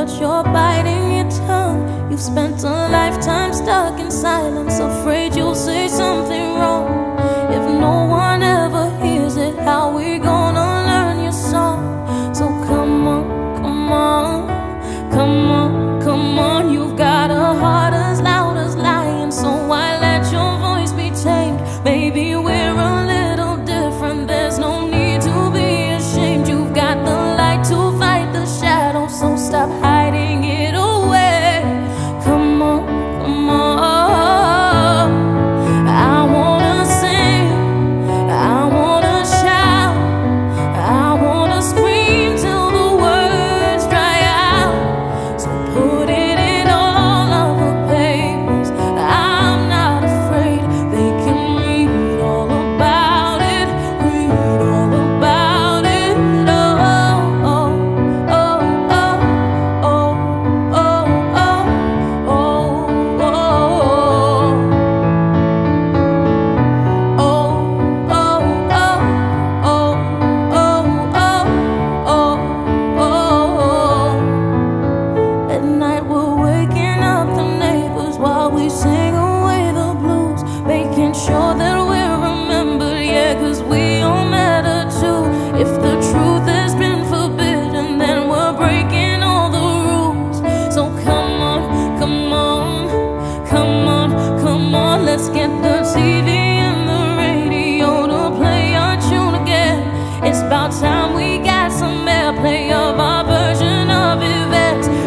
but you're biting your tongue. You've spent a lifetime stuck in silence, afraid you'll say something wrong. If no one ever hears it, how we gonna learn your song? So come on, come on, come on, come on. You've got a heart as loud as lion, so why let your voice be tamed? Maybe we're a little different, there's no need to be ashamed. You've got the light to fight the shadow, so stop hiding it away. Come on, come on. I wanna sing, I wanna shout, I wanna scream till the words dry out. So put it in all of the papers, I'm not afraid. They can read all about it, read all about it. Oh, oh, oh, oh, oh, oh, oh, oh, oh, At night we're waking up the neighbors while we sing away the blues, making sure that we're remembered, yeah, 'cause we all matter too. If the truth has been forbidden, then we're breaking all the rules. So come on, come on, come on, come on. Let's get the TV and the radio to play our tune again. It's about time we got some airplay of our version of events.